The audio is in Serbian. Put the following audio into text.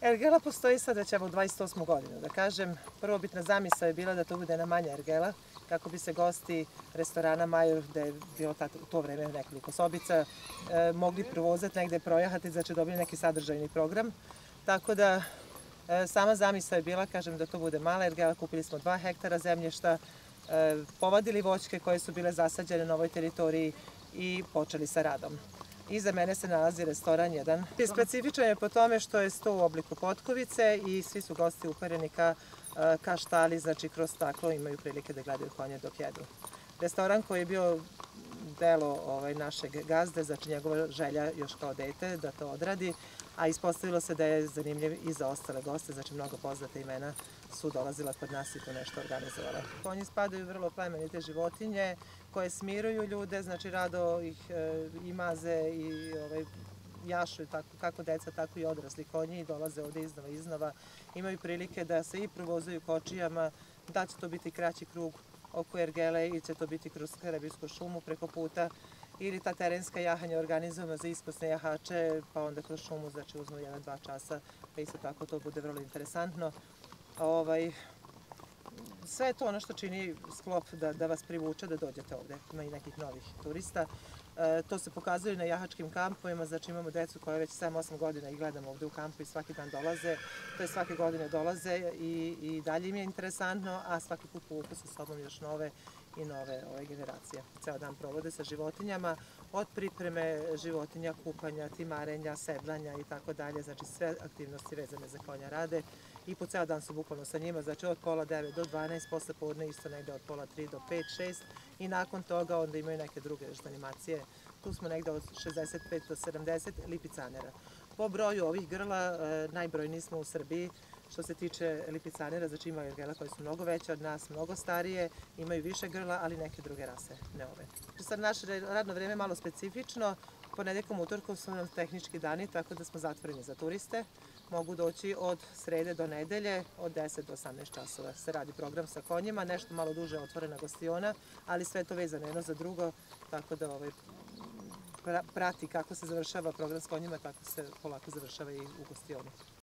Ergela postoji sad već evo 28. godinu, da kažem. Prvobitna zamisao je bila da to bude jedna manja ergela, kako bi se gosti restorana Major, gde je bilo u to vreme nekoliko sobica, mogli provozati negde projahati, znači dobili neki sadržajni program. Tako da sama zamisao je bila, kažem, da to bude mala ergela. Kupili smo 2 hektara zemljišta, povadili voćke koje su bile zasađene na ovoj teritoriji i počeli sa radom. Iza mene se nalazi restoran jedan. Specifičan je po tome što je sto u obliku potkovice i svi su gosti upereni ka štali, znači kroz staklo imaju prilike da gledaju konje dok jedu. Restoran koji je bio delo našeg gazde, znači njegova želja još kao dete da to odradi, a ispostavilo se da je zanimljiv i za ostale goste, znači mnogo poznate imena su dolazila kod nas i tu nešto organizovala. Konji spadaju vrlo plemenite životinje koje smiruju ljude, znači rado ih i maze i jašu, kako deca, tako i odrasli konji, i dolaze ovde iznova. Imaju prilike da se i provozaju kočijama, da će to biti kraći krug oko ergele ili će to biti kroz Karabijsku šumu preko puta, ili ta terenska jahanja organizujemo za iskusne jahače, pa onda kroz šumu, znači uzmu 1-2 časa, pa isto tako to bude vrlo interesantno. Sve je to ono što čini sklop da vas privuče da dođete ovde. Ima i nekih novih turista. To se pokazuje na jahačkim kampovima, znači imamo decu koje već 7-8 godina ih gledamo ovde u kampu i svaki dan dolaze, to je svake godine dolaze i dalje im je interesantno, a svaki put povuku sa sobom još nove i nove generacije. Ceo dan provode sa životinjama, od pripreme životinja, kupanja, timarenja, sedlanja i tako dalje, znači sve aktivnosti vezane za konja rade i po ceo dan su bukvalno sa njima, znači od pola 9 do 12, posle podne isto negde od pola 3 do 5, 6 i nakon toga onda imaju neke druge animacije. Tu smo negde od 65 do 70 lipicanera. Po broju ovih grla najbrojniji smo u Srbiji što se tiče lipicanera, znači imaju ergela koje su mnogo veće od nas, mnogo starije, imaju više grla, ali neke druge rase, ne ove. Sad naše radno vreme je malo specifično, ponedeljkom, utorkom su nam tehnički dani, tako da smo zatvoreni za turiste. Mogu doći od srede do nedelje, od 10 do 18 časova se radi program sa konjima, nešto malo duže otvorena gostiona, ali sve to vezano jedno za drugo, tako da prati kako se završava program s konjima, tako se polako završava i u gostioni.